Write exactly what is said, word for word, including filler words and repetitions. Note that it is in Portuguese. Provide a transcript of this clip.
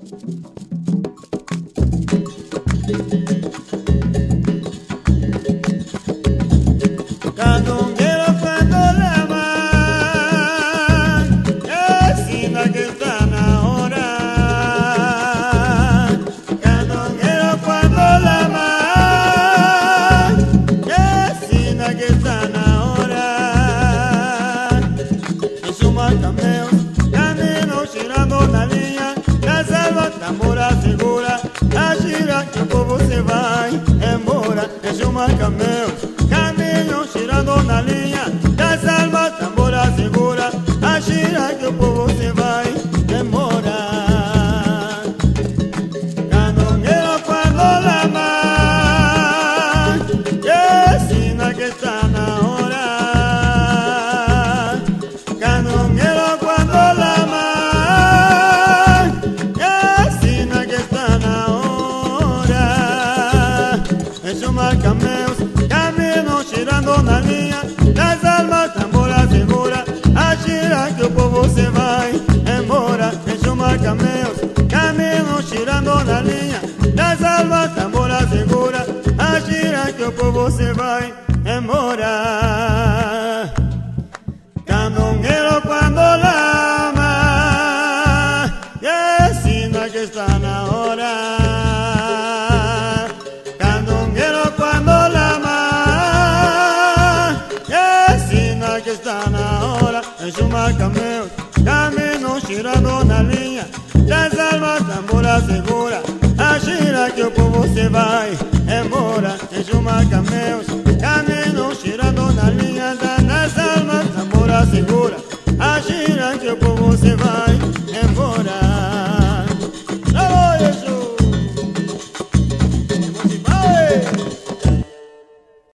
Candonguero cuando la mar ensina que está na hora. Candonguero cuando la mar ensina que está na hora. En su marcameo, camino girando na linha, na selva tambora segura, a gira que o povo se vai embora. En su marcameo, caminho girando na linha das almas, tambora segura, a gira que o povo se vai demorar. Candonguero quando la mar ensina que está na hora. Candonguero quando la mar ensina que está na hora. Es un marcameus, camino girando na linha das almas, tambora segura, a gira que o povo se vai embora. Deixa o marcameus, camino girando na linha das almas, tambora segura, a gira que o povo se vai embora. Candonguero quando lama ensina que está na hora. Candonguero quando que está na hora. Deixa o marcameus, camino girando na linha das almas, tambora segura, a gira que o povo se vai embora. Deixa o marcameus, camino girando na linha das almas, tambora segura, a gira que o povo se vai